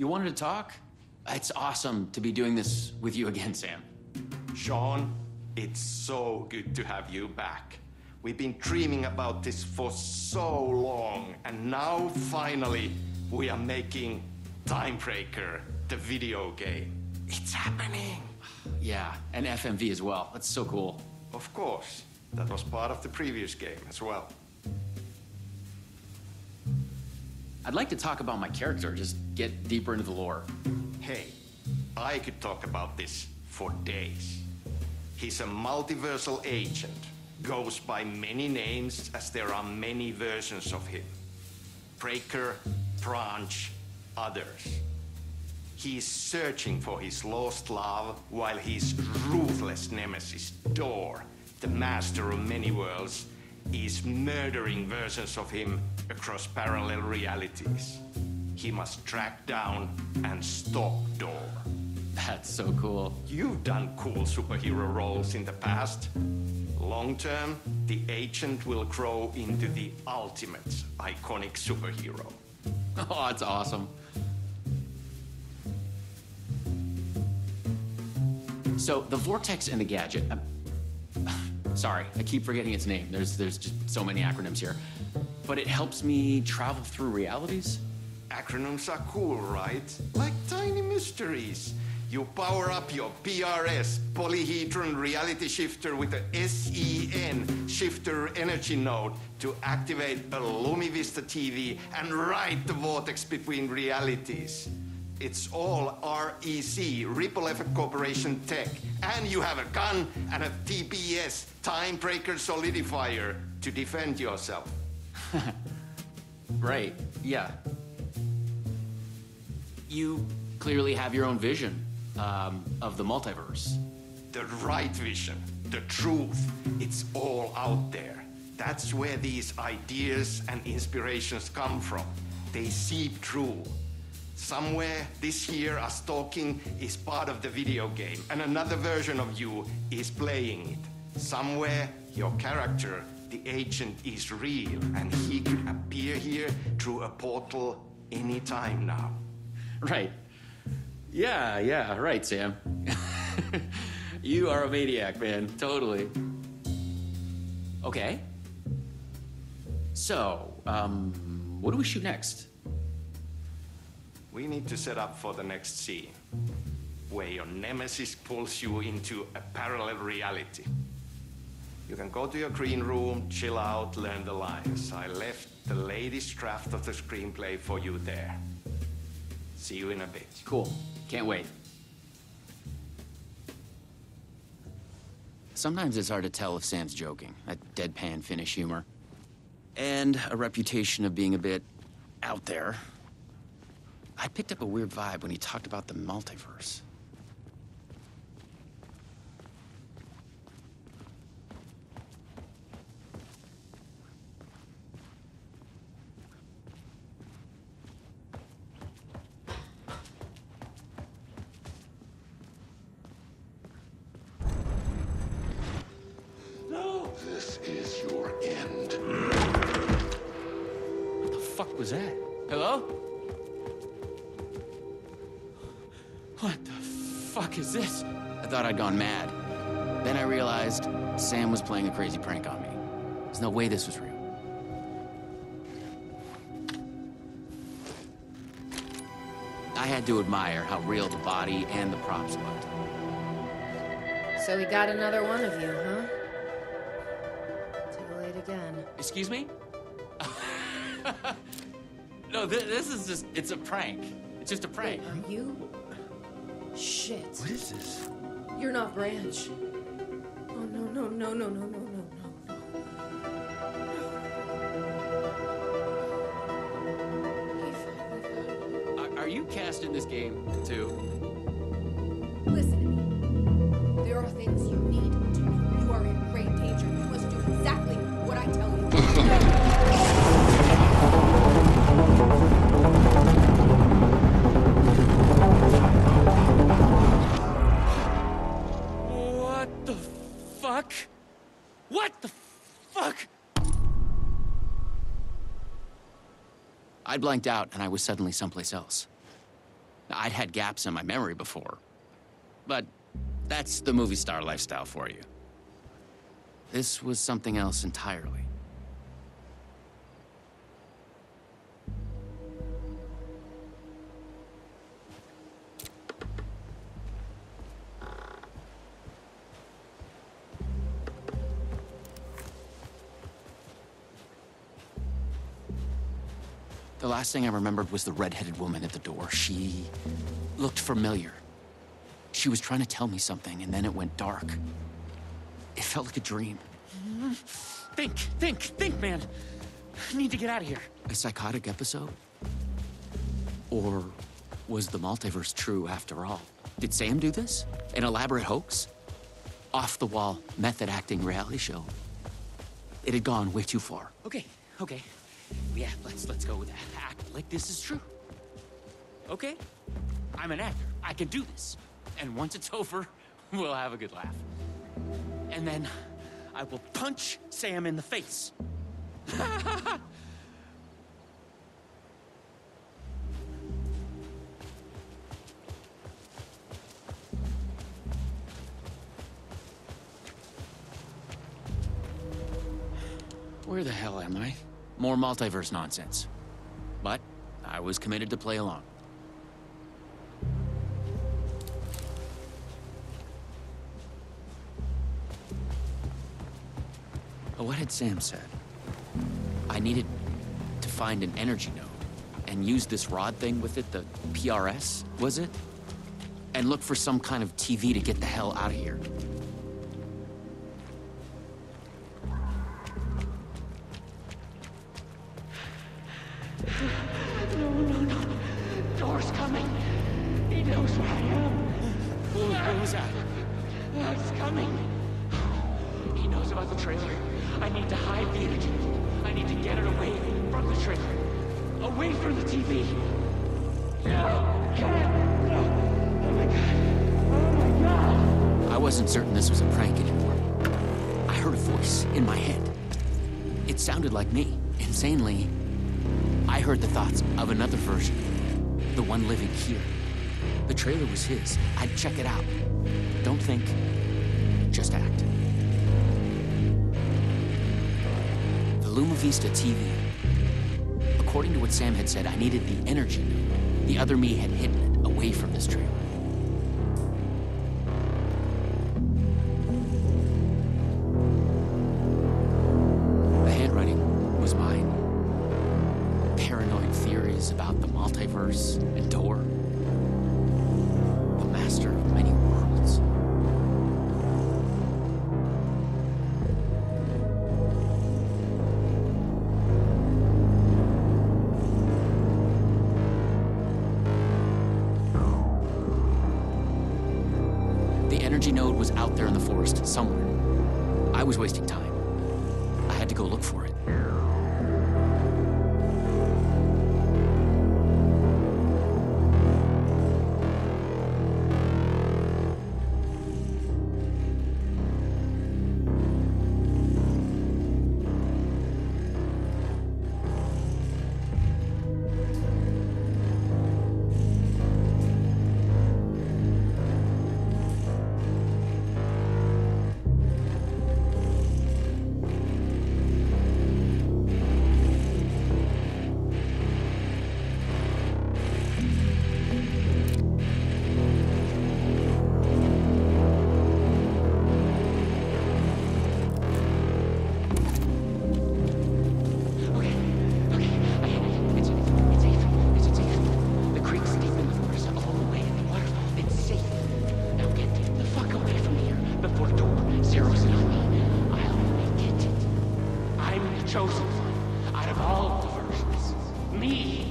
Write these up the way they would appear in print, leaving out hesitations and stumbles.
You wanted to talk? It's awesome to be doing this with you again, Sam. Sean, it's so good to have you back. We've been dreaming about this for so long, and now finally we are making Timebreaker, the video game. It's happening. Yeah, and FMV as well. That's so cool. Of course. That was part of the previous game as well. I'd like to talk about my character, just get deeper into the lore. Hey, I could talk about this for days. He's a multiversal agent. Goes by many names as there are many versions of him. Breaker, Branch, others. He's searching for his lost love while his ruthless nemesis, Door, the master of many worlds, is murdering versions of him across parallel realities. He must track down and stop Door. That's so cool. You've done cool superhero roles in the past. Long term, the agent will grow into the ultimate iconic superhero. Oh, that's awesome. So, the Vortex and the Gadget... sorry, I keep forgetting its name. There's just so many acronyms here. But it helps me travel through realities? Acronyms are cool, right? Like tiny mysteries. You power up your PRS, Polyhedron Reality Shifter, with a SEN Shifter Energy Node to activate a LumiVista TV and ride the vortex between realities. It's all REC, Ripple Effect Corporation tech. And you have a gun and a TPS, Timebreaker Solidifier, to defend yourself. Right, yeah. You clearly have your own vision of the multiverse. The right vision, the truth, it's all out there. That's where these ideas and inspirations come from. They seep through. Somewhere this here, us talking, is part of the video game, and another version of you is playing it. Somewhere, your character, the agent, is real, and he could appear here through a portal anytime now. Right. Yeah, right, Sam. You are a maniac, man. Totally. Okay. So, what do we shoot next? We need to set up for the next scene, where your nemesis pulls you into a parallel reality. You can go to your green room, chill out, learn the lines. I left the latest draft of the screenplay for you there. See you in a bit. Cool. Can't wait. Sometimes it's hard to tell if Sam's joking. That deadpan Finnish humor. And a reputation of being a bit out there. I picked up a weird vibe when he talked about the multiverse. No, this is your end. What the fuck was that? Hello? What the fuck is this? I thought I'd gone mad. Then I realized Sam was playing a crazy prank on me. There's no way this was real. I had to admire how real the body and the props looked. So we got another one of you, huh? Too late again. Excuse me? No, this is just, it's a prank. It's just a prank. Wait, are you? Shit. What is this? You're not Branch. Oh, no. Are you cast in this game, too? Listen to me. There are things you need to do. You are in great danger. You must do exactly what I tell you. What the fuck? What the fuck? I blanked out and I was suddenly someplace else. I'd had gaps in my memory before. But that's the movie star lifestyle for you. This was something else entirely. The last thing I remembered was the red-headed woman at the door. She looked familiar. She was trying to tell me something, and then it went dark. It felt like a dream. Think, man. I need to get out of here. A psychotic episode? Or was the multiverse true after all? Did Sam do this? An elaborate hoax? Off-the-wall, method-acting reality show? It had gone way too far. Okay. Yeah, let's go with that. Act like this is true. Okay? I'm an actor. I can do this. And once it's over, we'll have a good laugh. And then I will punch Sam in the face. Where the hell am I? More multiverse nonsense. But I was committed to play along. What had Sam said? I needed to find an energy node and use this rod thing with it, the PRS, was it? And look for some kind of TV to get the hell out of here. No. Door's coming. He knows where I am. What was that? It's coming. He knows about the trailer. I need to hide the energy. I need to get it away from the trailer. Away from the TV. No! No! Oh my god! Oh my god! I wasn't certain this was a prank anymore. I heard a voice in my head. It sounded like me. Insanely, I heard the thoughts of another version. The one living here. The trailer was his. I'd check it out. Don't think, just act. The Luma Vista TV. According to what Sam had said, I needed the energy node. The other me had hidden it away from this trailer. The handwriting was mine. Paranoid theories about the multiverse and Door. The master of many worlds. The energy node was out there in the forest somewhere. I was wasting time. I had to go look for it. Chosen one out of all the versions. Me.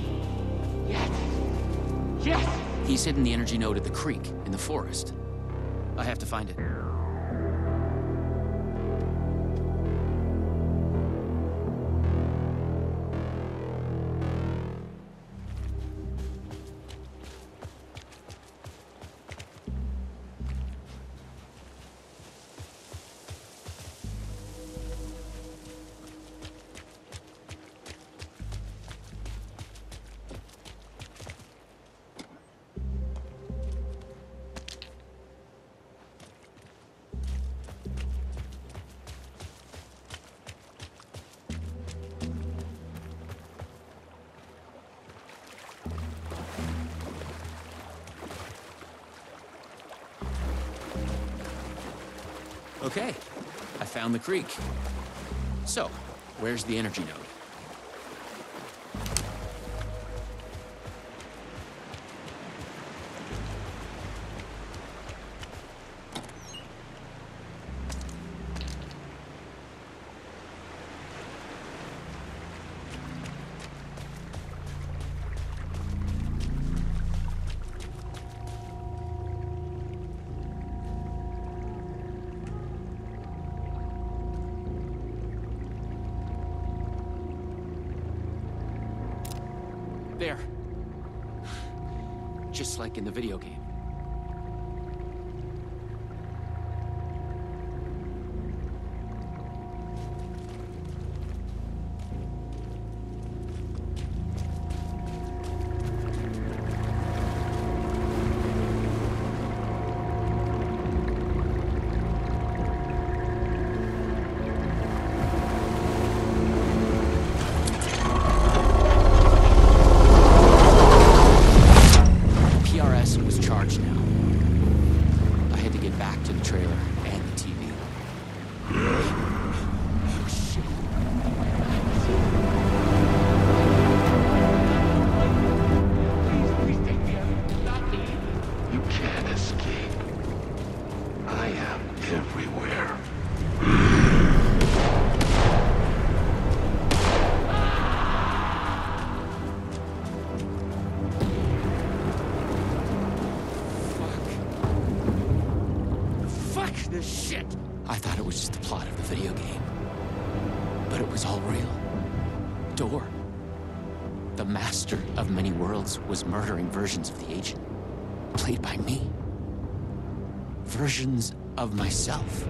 Yes. He's hidden the energy node at the creek in the forest. I have to find it. Okay, I found the creek. So, where's the energy node? There. Just like in the video game. This shit! I thought it was just the plot of the video game. But it was all real. Door, the master of many worlds, was murdering versions of the agent. Played by me. Versions of myself.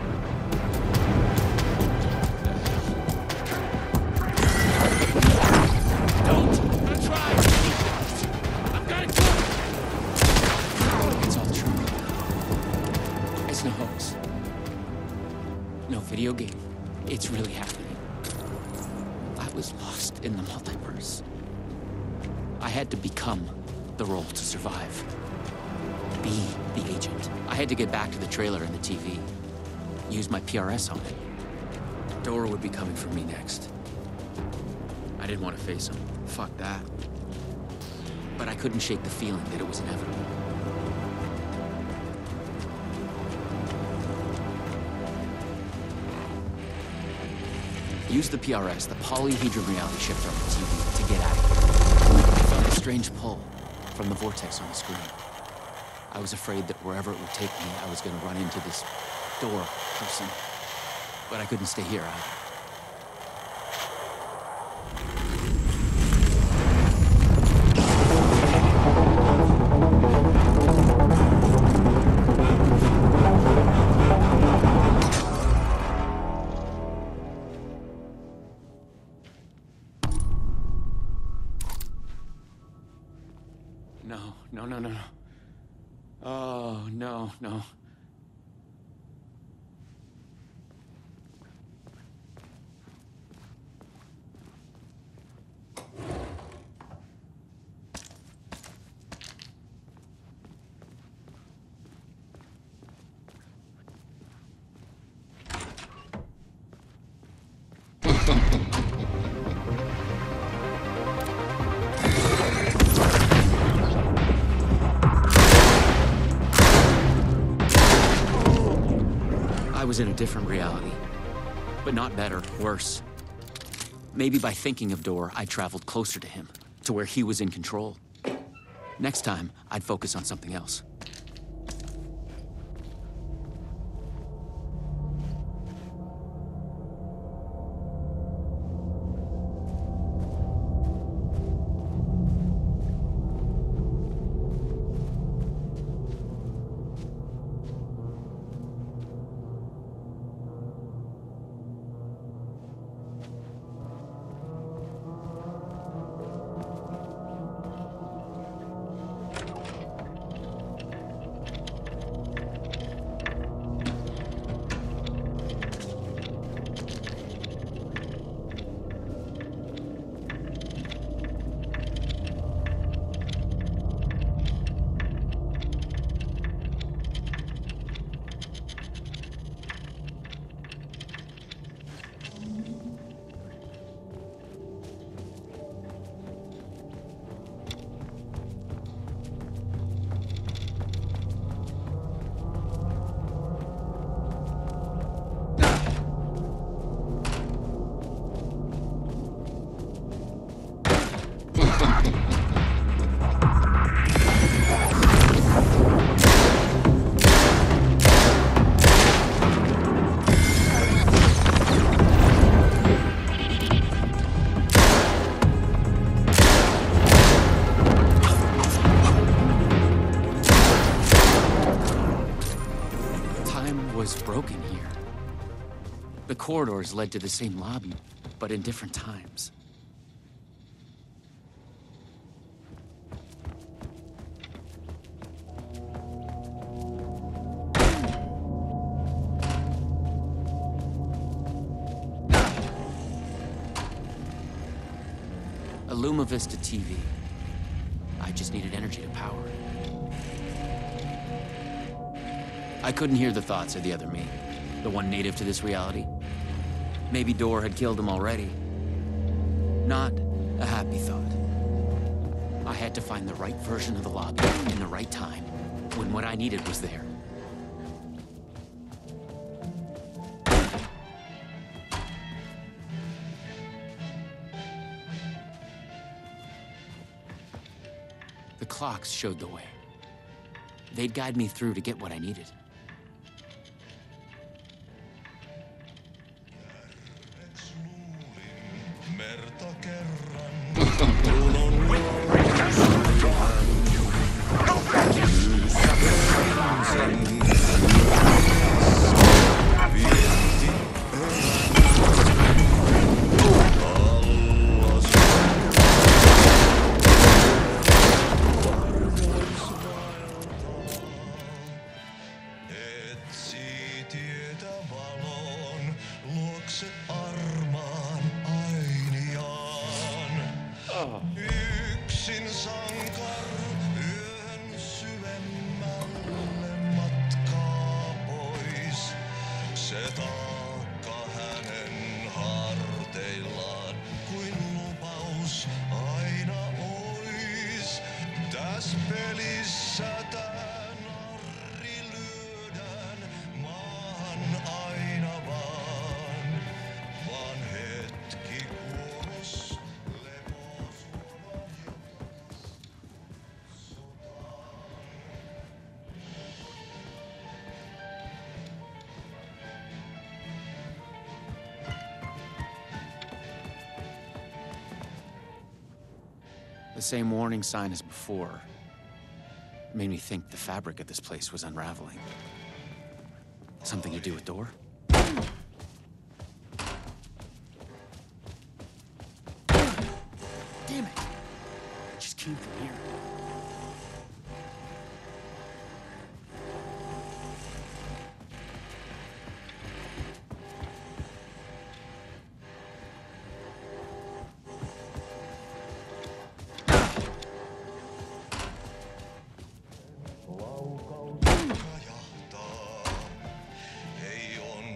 Don't try! I've got it covered! It's all true. It's no hoax. No video game. It's really happening. I was lost in the multiverse. I had to become the role to survive. Be the agent. I had to get back to the trailer and the TV. Use my PRS on it. Dora would be coming for me next. I didn't want to face him. Fuck that. But I couldn't shake the feeling that it was inevitable. Use the PRS, the polyhedron reality shifter on the TV, to get out of here. I felt a strange pull from the vortex on the screen. I was afraid that wherever it would take me, I was going to run into this Door person. But I couldn't stay here either. No. Oh, no. I was in a different reality, but not better, worse. Maybe by thinking of Door, I traveled closer to him, to where he was in control. Next time, I'd focus on something else. time was broken here. The corridors led to the same lobby, but in different times. A Luma Vista TV. I just needed energy to power it. I couldn't hear the thoughts of the other me, the one native to this reality. Maybe Door had killed him already. Not a happy thought. I had to find the right version of the lobby in the right time, when what I needed was there. The clocks showed the way. They'd guide me through to get what I needed. Yksin sankar yön syvemmälle matkaa pois. Se taakka hänen harteillaan kuin lupaus aina ois. Täs pelissä tää narri lyödään maahan aina vaan hetki kuolos. The same warning sign as before made me think the fabric of this place was unraveling. Something to do with Door? Damn it! It just came from here. Ei on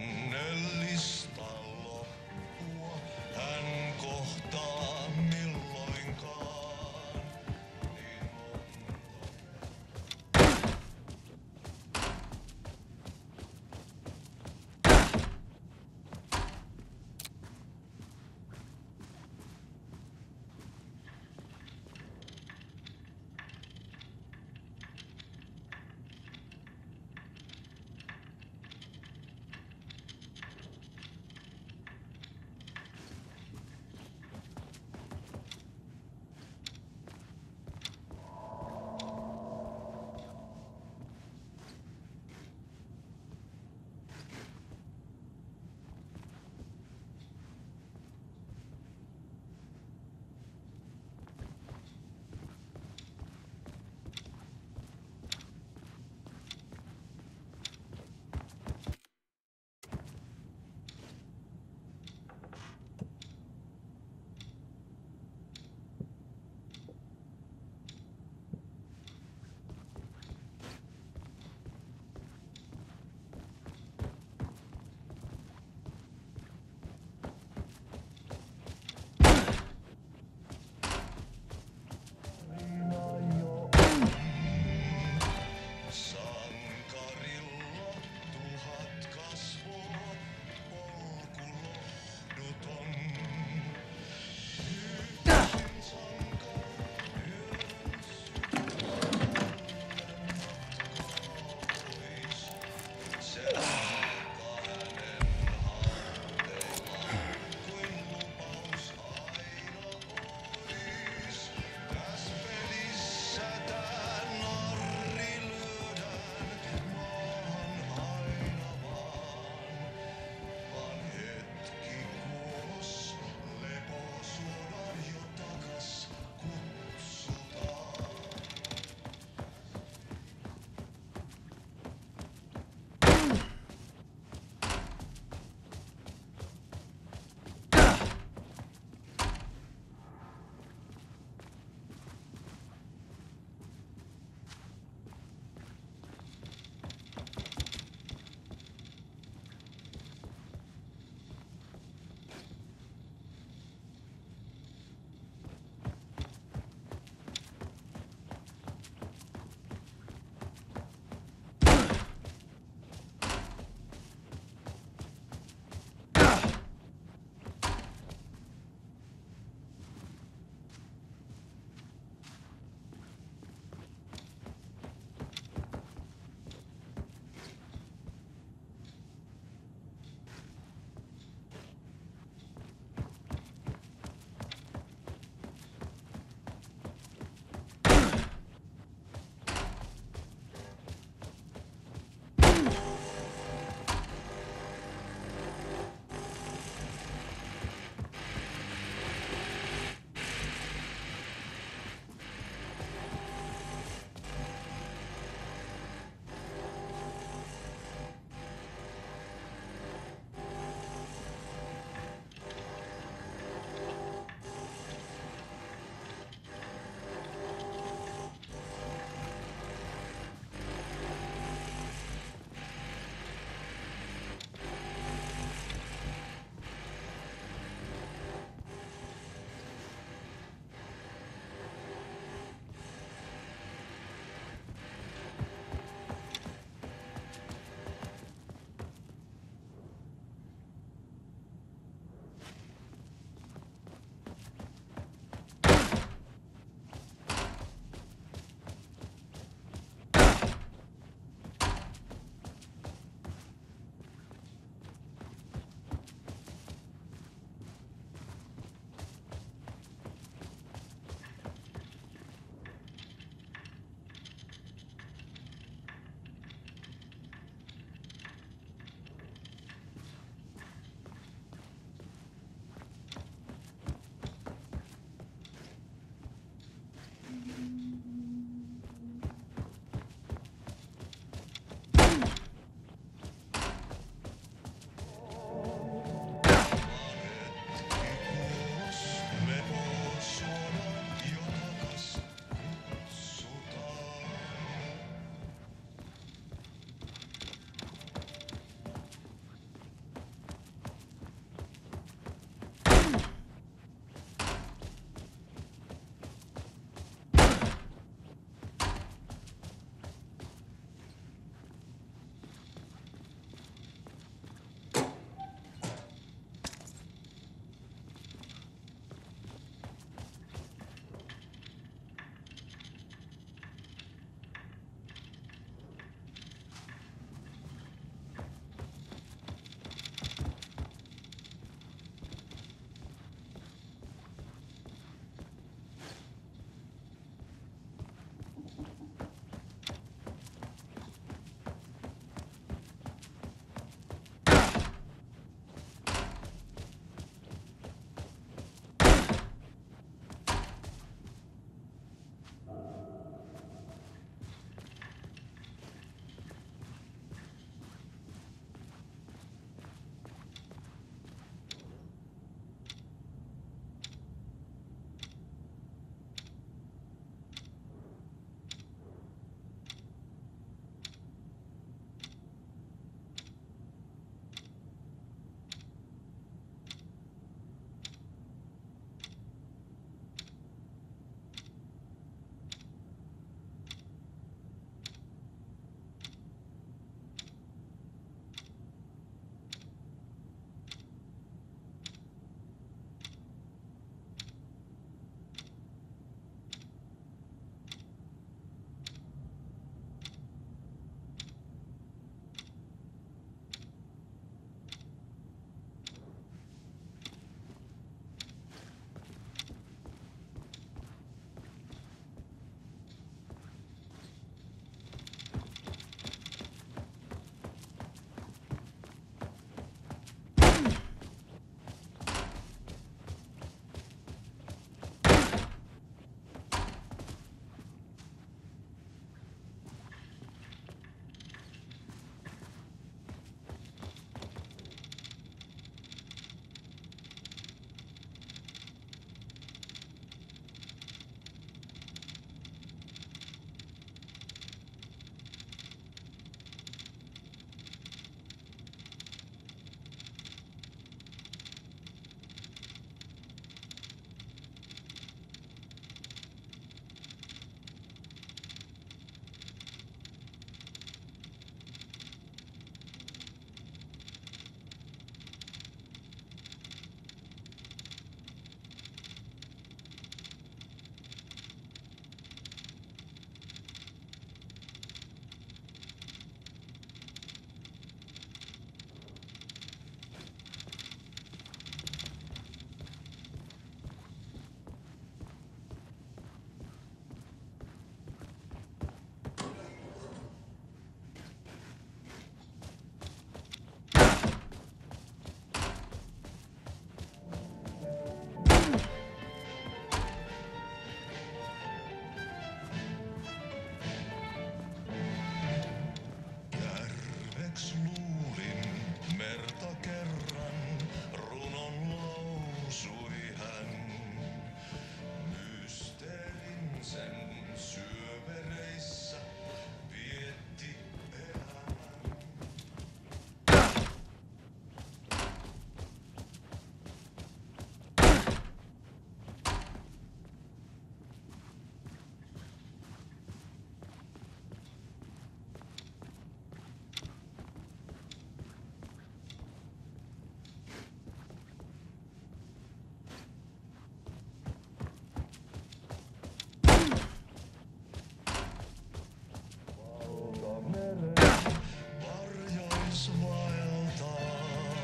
taas vaeltaa.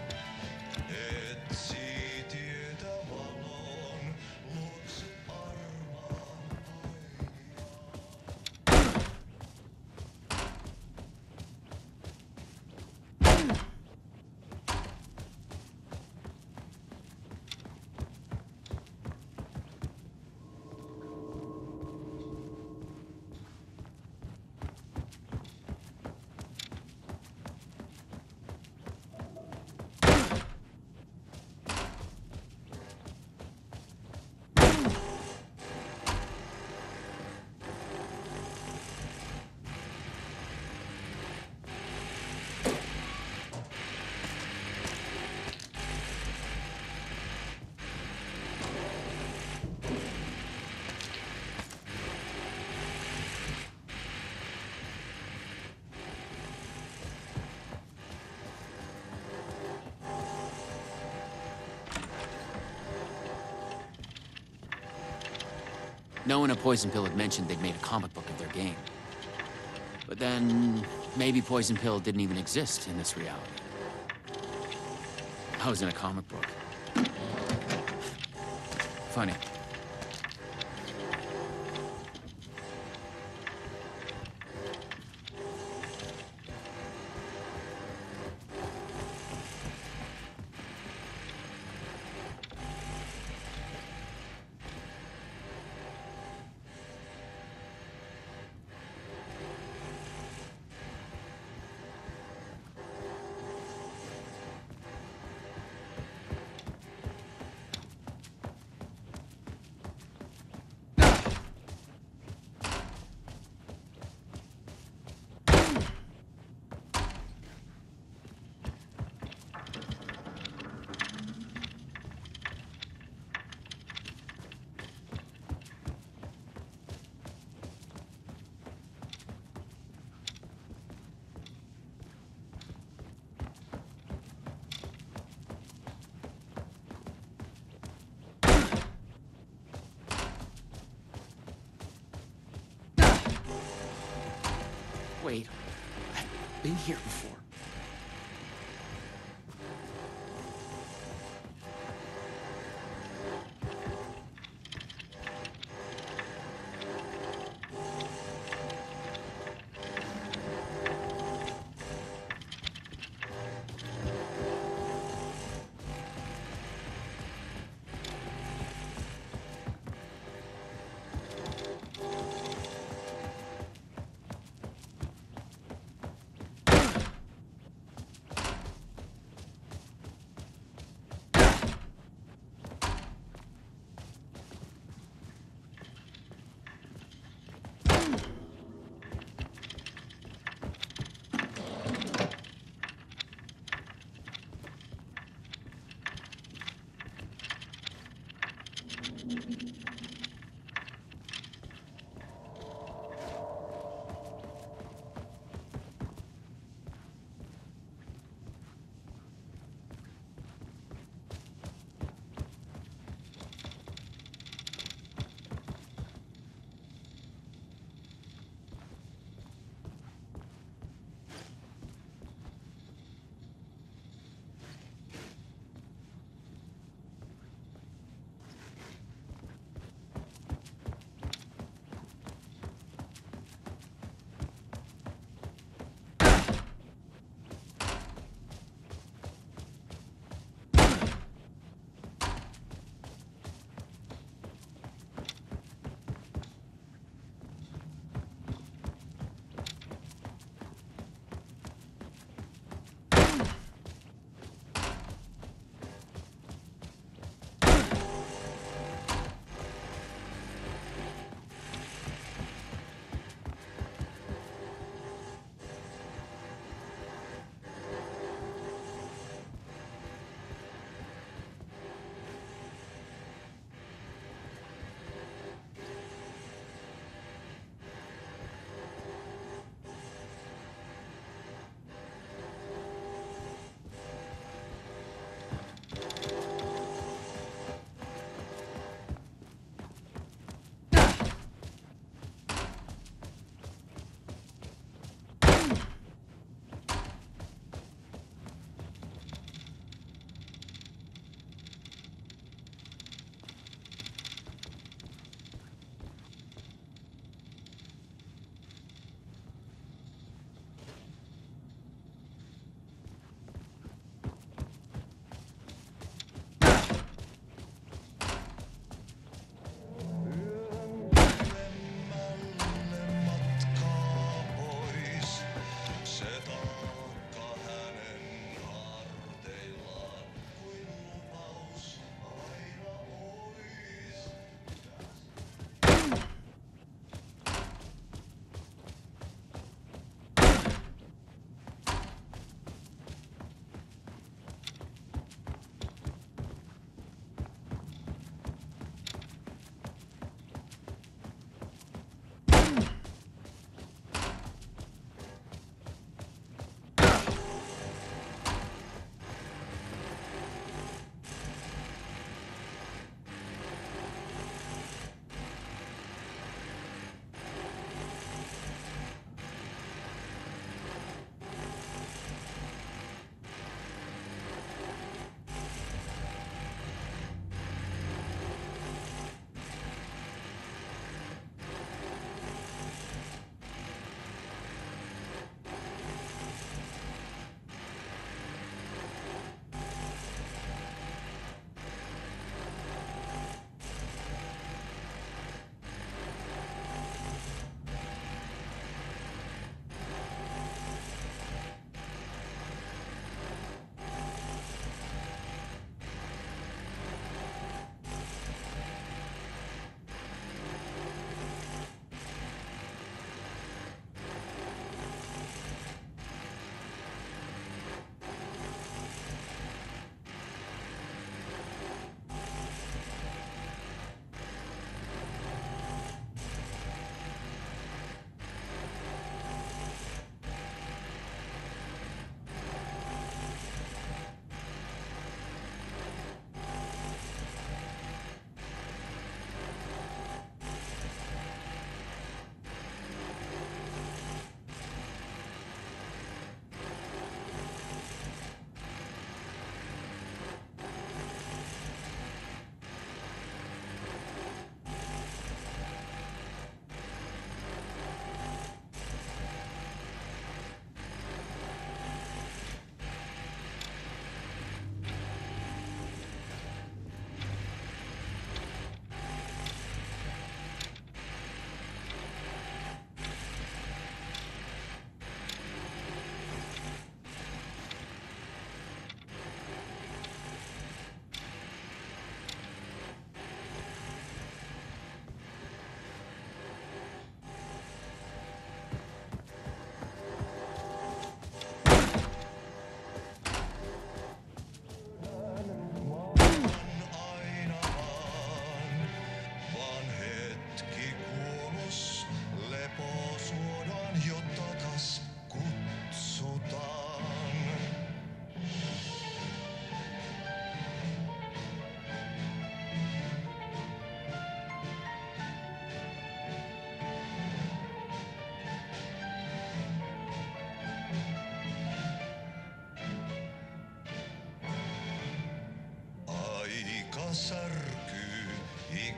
Etsii tietä valon, luokse arvaa No one at Poison Pill had mentioned they'd made a comic book of their game. But then, maybe Poison Pill didn't even exist in this reality. I was in a comic book. Funny. Wait, I've been here before.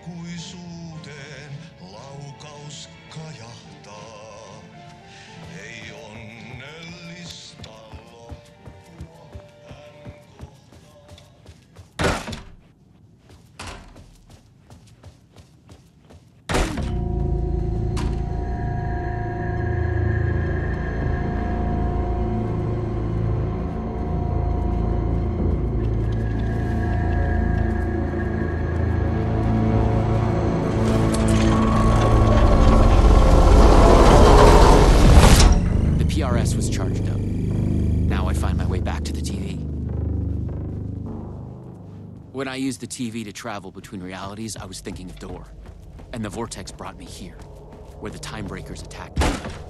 ikuisuuteen laukaus kajahtaa. Ei onnellista loppua hän kohtaa. The PRS was charged up. Now I find my way back to the TV. When I used the TV to travel between realities, I was thinking of Door. And the vortex brought me here, where the Time Breakers attacked me.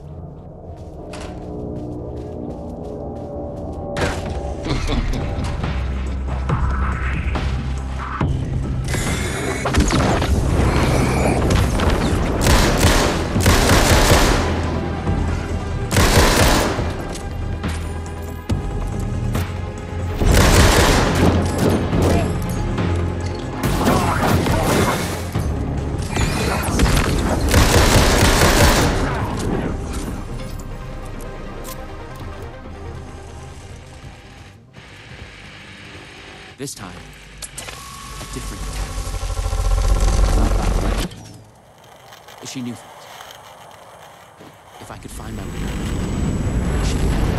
This time, a different attack. She knew things. If I could find my way, she could help.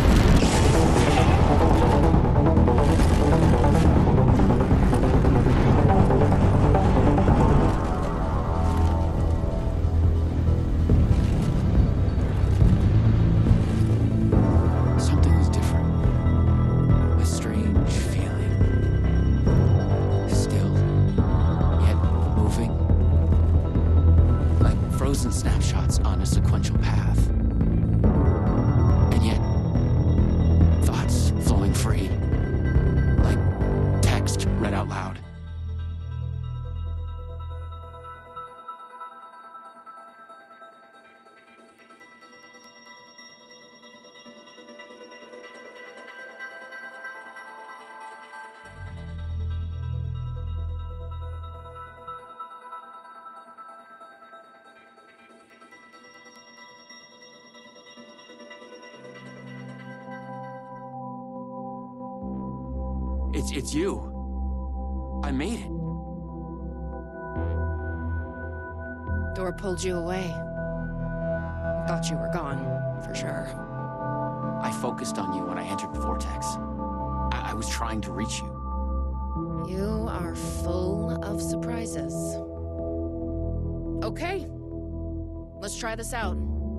Something was different. A strange feeling. Still, yet moving. Like frozen snapshots on a sequential path. And yet, thoughts flowing free. Like text read out loud. It's you. I made it. Door pulled you away. Thought you were gone, for sure. I focused on you when I entered the vortex. I was trying to reach you. You are full of surprises. Okay. Let's try this out.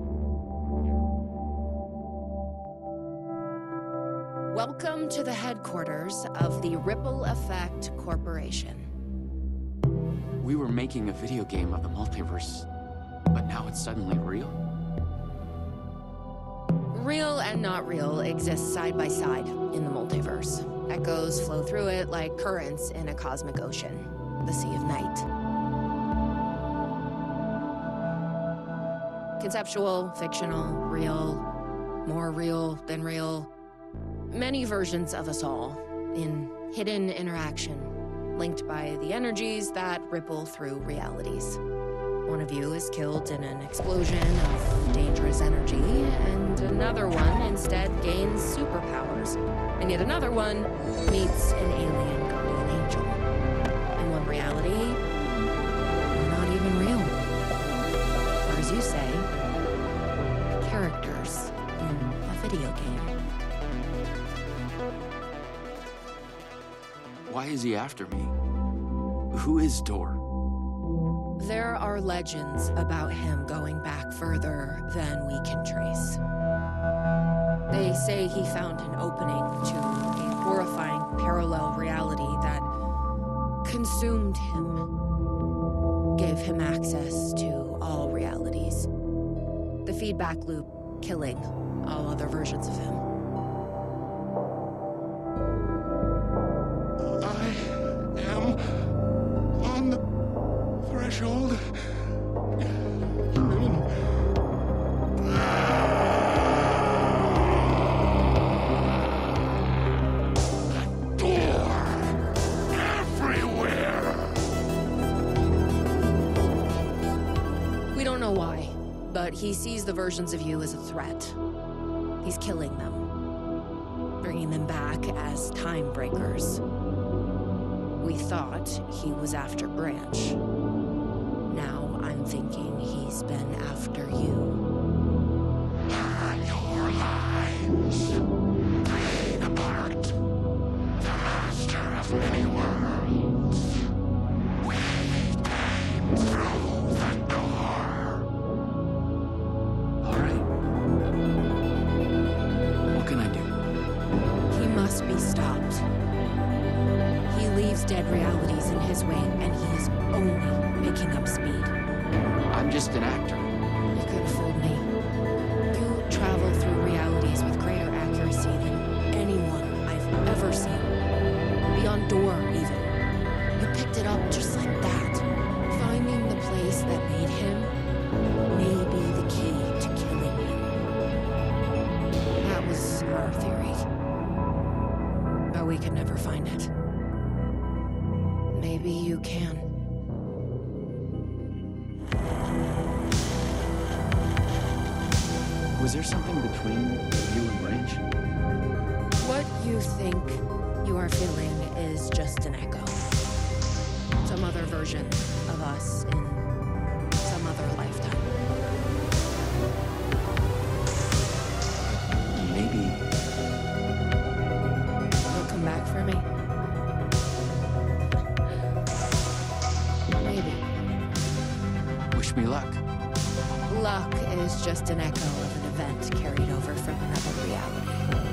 Welcome to the headquarters of the Ripple Effect Corporation. We were making a video game of the multiverse, but now it's suddenly real? Real and not real exist side by side in the multiverse. Echoes flow through it like currents in a cosmic ocean, the Sea of Night. Conceptual, fictional, real, more real than real. Many versions of us all, in hidden interaction, linked by the energies that ripple through realities. One of you is killed in an explosion of dangerous energy, and another one instead gains superpowers. And yet another one meets an alien guardian angel. In one reality, you're not even real. Or as you say, characters in a video game. Why is he after me? Who is Door? There are legends about him going back further than we can trace. They say he found an opening to a horrifying parallel reality that consumed him, gave him access to all realities. The feedback loop killing all other versions of him. On the threshold. Door everywhere. But he sees the versions of you as a threat. He's killing them, bringing them back as time breakers. We thought he was after Branch. Now I'm thinking he's been after you. Your lines play the part. The master of many worlds. We came through the door. All right. What can I do? He must be stopped. He leaves dead realities in his wake, and he is only picking up speed. I'm just an actor. You could have fooled me. You travel through realities with greater accuracy than anyone I've ever seen. Beyond Door, even. You picked it up just like that. Finding the place that made him may be the key to killing him. That was our theory. But we could never find it. Maybe you can. Was there something between you and Branch? What you think you are feeling is just an echo. Some other version of us in some other lifetime. Maybe. You'll come back for me? Maybe. Wish me luck. Luck is just an echo of an event carried over from another reality.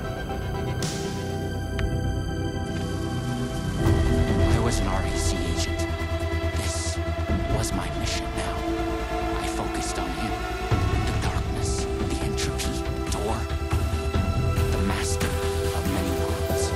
I was an REC agent. This was my mission now. I focused on him. The darkness, the entropy, Door. The master of many worlds.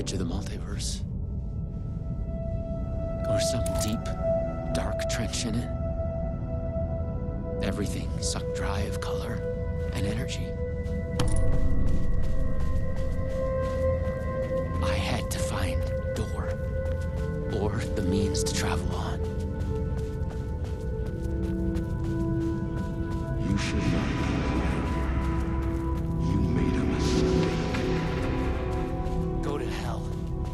edge of the multiverse. Or some deep, dark trench in it. Everything sucked dry of color and energy. I had to find Door, or the means to travel on. You should not be here. You made a mistake. Go to hell.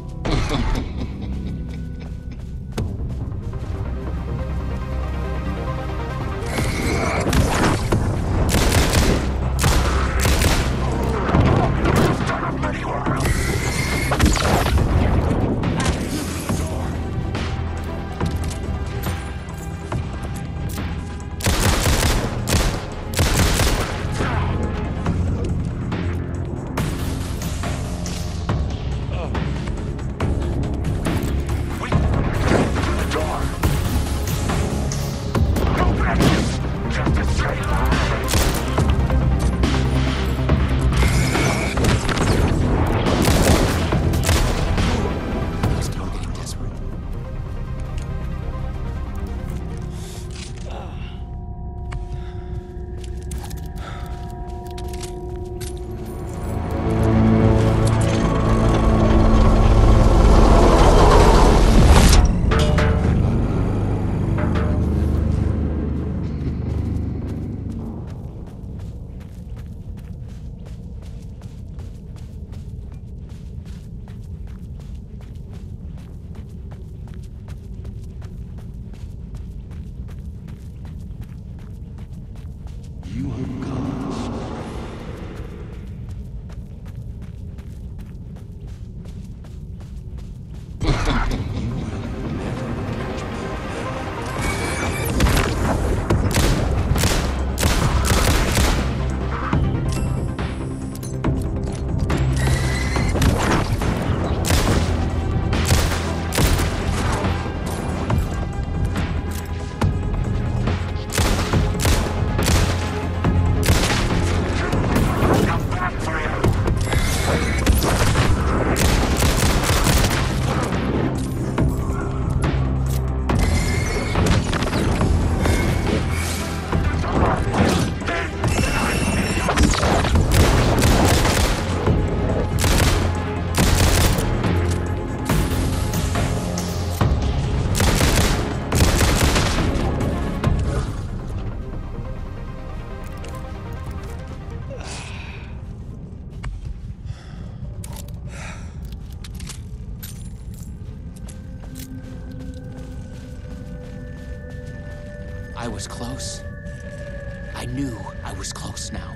You have caused. You will never I was close. I knew I was close now.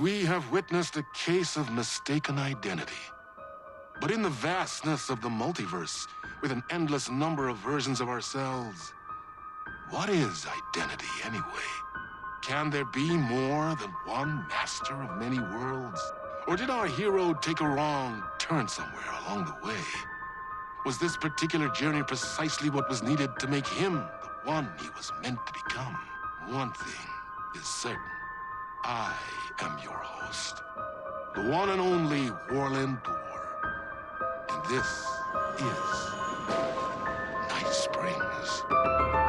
We have witnessed a case of mistaken identity. But in the vastness of the multiverse, with an endless number of versions of ourselves, what is identity anyway? Can there be more than one master of many worlds? Or did our hero take a wrong turn somewhere along the way? Was this particular journey precisely what was needed to make him the one he was meant to become? One thing is certain. I am your host, the one and only Warland Door. And this is Night Springs.